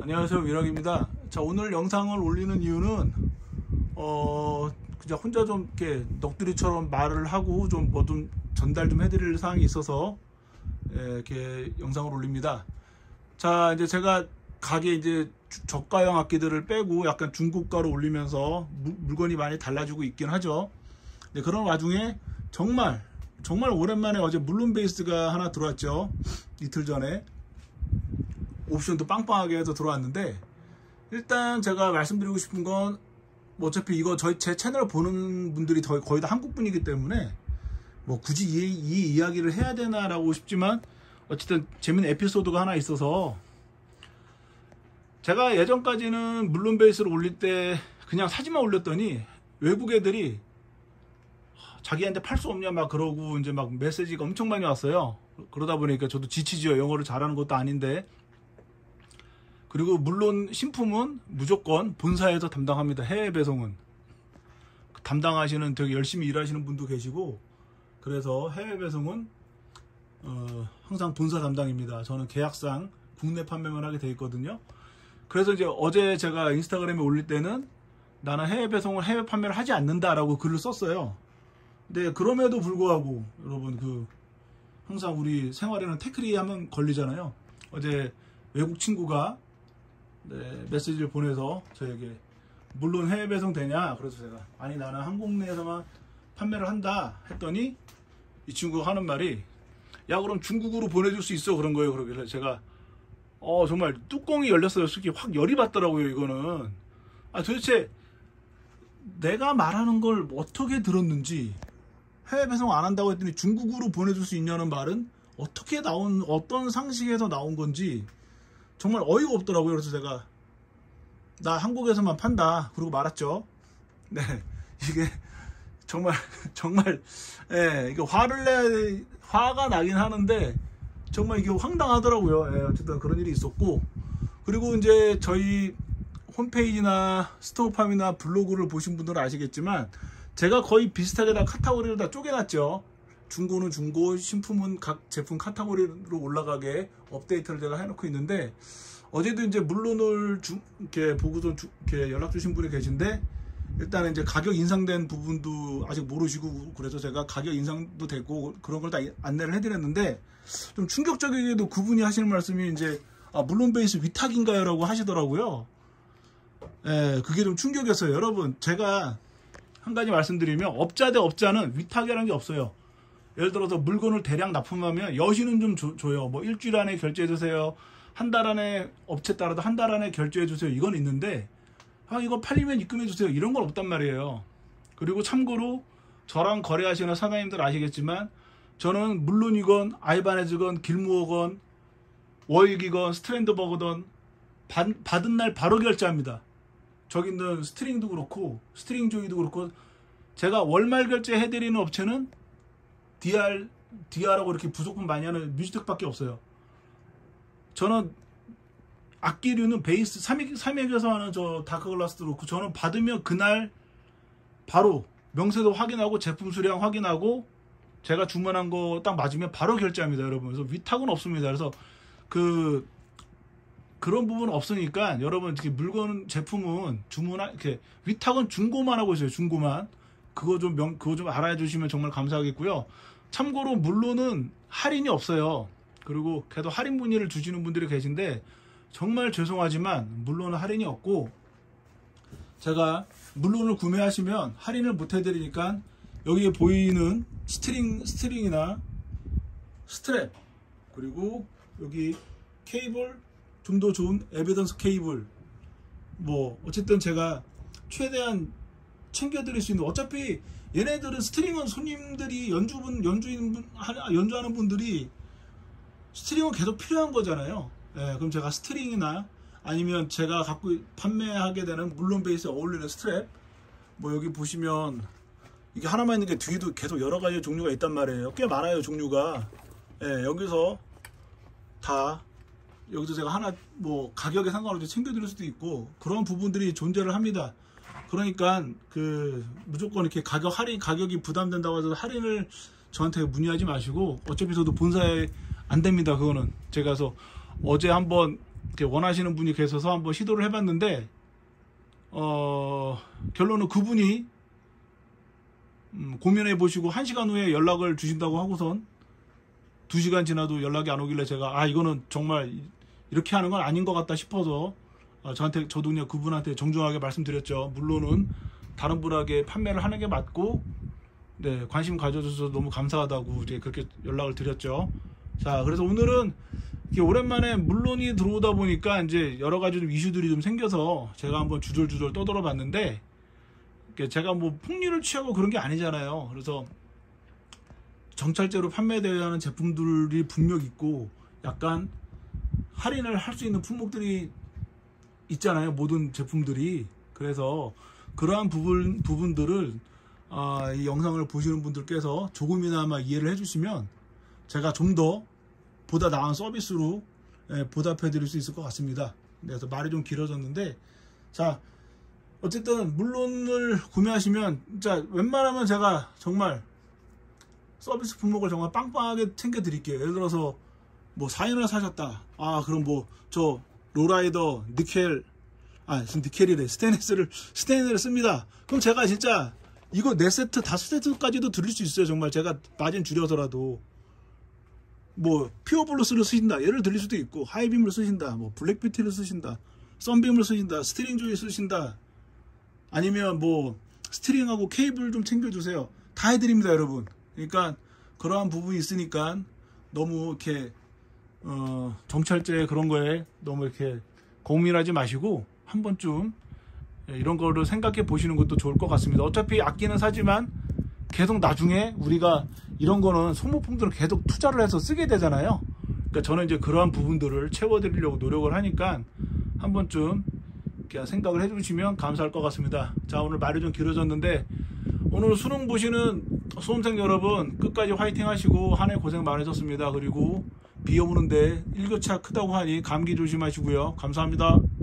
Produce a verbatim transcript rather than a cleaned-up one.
안녕하세요, 위락입니다. 자, 오늘 영상을 올리는 이유는 어 그냥 혼자 좀 이렇게 넋두리처럼 말을 하고 좀 뭐 좀 전달 좀 해드릴 사항이 있어서 예, 이렇게 영상을 올립니다. 자, 이제 제가 가게 이제 저가형 악기들을 빼고 약간 중고가로 올리면서 무, 물건이 많이 달라지고 있긴 하죠. 네, 그런 와중에 정말 정말 오랜만에 어제 물론 베이스가 하나 들어왔죠. 이틀 전에 옵션도 빵빵하게 해서 들어왔는데, 일단 제가 말씀드리고 싶은 건 뭐 어차피 이거 저희 제 채널 보는 분들이 거의 다 한국 분이기 때문에 뭐 굳이 이, 이 이야기를 해야 되나 라고 싶지만, 어쨌든 재밌는 에피소드가 하나 있어서, 제가 예전까지는 물론 베이스를 올릴 때 그냥 사진만 올렸더니 외국 애들이 자기한테 팔 수 없냐 막 그러고 이제 막 메시지가 엄청 많이 왔어요. 그러다 보니까 저도 지치죠. 영어를 잘하는 것도 아닌데. 그리고 물론 신품은 무조건 본사에서 담당합니다. 해외 배송은 담당하시는, 되게 열심히 일하시는 분도 계시고, 그래서 해외 배송은 어, 항상 본사 담당입니다. 저는 계약상 국내 판매만 하게 돼 있거든요. 그래서 이제 어제 제가 인스타그램에 올릴 때는 나는 해외 배송을 해외 판매를 하지 않는다라고 글을 썼어요. 근데 그럼에도 불구하고 여러분, 그 항상 우리 생활에는 태클이 하면 걸리잖아요. 어제 외국 친구가 네, 메시지를 보내서 저에게 물론 해외 배송 되냐, 그래서 제가 아니 나는 한국 내에서만 판매를 한다 했더니 이 친구가 하는 말이, 야 그럼 중국으로 보내줄 수 있어, 그런 거예요. 그러길래 제가 어 정말 뚜껑이 열렸어요. 솔직히 확 열이 받더라고요. 이거는 아 도대체 내가 말하는 걸 어떻게 들었는지, 해외 배송 안 한다고 했더니 중국으로 보내줄 수 있냐는 말은 어떻게 나온, 어떤 상식에서 나온 건지 정말 어이가 없더라고요. 그래서 제가 나 한국에서만 판다 그러고 말았죠. 네, 이게 정말 정말 예, 이게 화를 내 화가 나긴 하는데 정말 이게 황당하더라고요. 예, 어쨌든 그런 일이 있었고, 그리고 이제 저희 홈페이지나 스토어팜이나 블로그를 보신 분들은 아시겠지만 제가 거의 비슷하게 다 카테고리를 다 쪼개놨죠. 중고는 중고, 신품은 각 제품 카테고리로 올라가게 업데이트를 제가 해놓고 있는데, 어제도 이제 물론을 주, 이렇게 보고서 주, 이렇게 연락 주신 분이 계신데, 일단은 이제 가격 인상된 부분도 아직 모르시고, 그래서 제가 가격 인상도 됐고 그런 걸 다 안내를 해드렸는데, 좀 충격적이게도 그분이 하시는 말씀이 이제 아, 물론 베이스 위탁인가요? 라고 하시더라고요. 예, 그게 좀 충격이었어요. 여러분, 제가 한 가지 말씀드리면, 업자 대 업자는 위탁이라는 게 없어요. 예를 들어서 물건을 대량 납품하면 여신은 좀 줘, 줘요. 뭐 일주일 안에 결제해 주세요. 한 달 안에, 업체 따라도 한 달 안에 결제해 주세요. 이건 있는데, 아 이거 팔리면 입금해 주세요. 이런 건 없단 말이에요. 그리고 참고로 저랑 거래하시는 사장님들 아시겠지만, 저는 물론이건 아이바네즈건 길무어건 워익이건 스트랜드버거든 받, 받은 날 바로 결제합니다. 저기 있는 스트링도 그렇고 스트링 조이도 그렇고, 제가 월말 결제 해드리는 업체는 디알, 디알하고 이렇게 부속품 많이 하는 뮤직텍밖에 없어요. 저는 악기류는 베이스, 삼익, 삼익에서 하는 저 다크글라스도 그렇고, 저는 받으면 그날 바로 명세도 확인하고 제품 수량 확인하고 제가 주문한 거 딱 맞으면 바로 결제합니다, 여러분. 그래서 위탁은 없습니다. 그래서 그 그런 부분은 없으니까 여러분, 특히 물건 제품은 주문한 이렇게 위탁은 중고만 하고 있어요. 중고만. 그거 좀 명, 그거 좀 알아야 주시면 정말 감사하겠고요. 참고로 물론은 할인이 없어요. 그리고 그래도 할인 문의를 주시는 분들이 계신데 정말 죄송하지만 물론은 할인이 없고, 제가 물론을 구매하시면 할인을 못 해드리니까 여기에 보이는 스트링, 스트링이나 스트랩, 그리고 여기 케이블, 좀 더 좋은 에비던스 케이블, 뭐 어쨌든 제가 최대한 챙겨드릴 수 있는, 어차피 얘네들은 스트링은 손님들이 연주분 연주인 분 연주하는 분들이 스트링은 계속 필요한 거잖아요. 예, 그럼 제가 스트링이나 아니면 제가 갖고 판매하게 되는 물론 베이스에 어울리는 스트랩, 뭐 여기 보시면 이게 하나만 있는 게 뒤에도 계속 여러 가지 종류가 있단 말이에요. 꽤 많아요, 종류가. 예, 여기서 다 여기서 제가 하나 뭐 가격에 상관없이 챙겨드릴 수도 있고, 그런 부분들이 존재를 합니다. 그러니까 그 무조건 이렇게 가격 할인, 가격이 부담된다고 해서 할인을 저한테 문의하지 마시고, 어차피 저도 본사에 안 됩니다. 그거는 제가. 그래서 어제 한번 이렇게 원하시는 분이 계셔서 한번 시도를 해봤는데 어, 결론은 그분이 음, 고민해 보시고 한 시간 후에 연락을 주신다고 하고선 두 시간 지나도 연락이 안 오길래 제가 아 이거는 정말 이렇게 하는 건 아닌 것 같다 싶어서 어, 저한테 저도 그냥 그분한테 정중하게 말씀드렸죠. 물론은 다른 분에게 판매를 하는 게 맞고 네, 관심 가져줘서 너무 감사하다고 이제 그렇게 연락을 드렸죠. 자, 그래서 오늘은 이렇게 오랜만에 물론이 들어오다 보니까 이제 여러 가지 좀 이슈들이 좀 생겨서 제가 한번 주절주절 떠들어 봤는데 제가 뭐 폭리를 취하고 그런 게 아니잖아요. 그래서 정찰제로 판매되어야 하는 제품들이 분명 있고 약간 할인을 할 수 있는 품목들이 있잖아요. 모든 제품들이. 그래서 그러한 부분, 부분들을 아, 이 영상을 보시는 분들께서 조금이나마 이해를 해주시면 제가 좀 더 보다 나은 서비스로 예, 보답해 드릴 수 있을 것 같습니다. 그래서 말이 좀 길어졌는데 자 어쨌든 물론을 구매하시면 진짜 웬만하면 제가 정말 서비스 품목을 정말 빵빵하게 챙겨 드릴게요. 예를 들어서 뭐 사인을 사셨다. 아 그럼 뭐 저 로라이더 니켈 아 니켈이래 스테인리스를 스테인리스를 씁니다. 그럼 제가 진짜 이거 네 세트 다섯 세트까지도 드릴 수 있어요. 정말 제가 마진 줄여서라도 뭐 피어블루스를 쓰신다 얘를 드릴 수도 있고 하이빔을 쓰신다 뭐 블랙뷰티를 쓰신다 썬빔을 쓰신다 스트링 조이 쓰신다 아니면 뭐 스트링하고 케이블 좀 챙겨주세요. 다 해드립니다 여러분. 그러니까 그러한 부분이 있으니까 너무 이렇게 어 정찰제 그런 거에 너무 이렇게 고민하지 마시고 한 번쯤 이런 거를 생각해 보시는 것도 좋을 것 같습니다. 어차피 악기는 사지만 계속 나중에 우리가 이런 거는 소모품들은 계속 투자를 해서 쓰게 되잖아요. 그러니까 저는 이제 그러한 부분들을 채워드리려고 노력을 하니까 한 번쯤 이렇게 생각을 해주시면 감사할 것 같습니다. 자 오늘 말이 좀 길어졌는데 오늘 수능 보시는 수험생 여러분 끝까지 화이팅 하시고 한 해 고생 많으셨습니다. 그리고 비 오는데 일교차 크다고 하니 감기 조심하시고요. 감사합니다.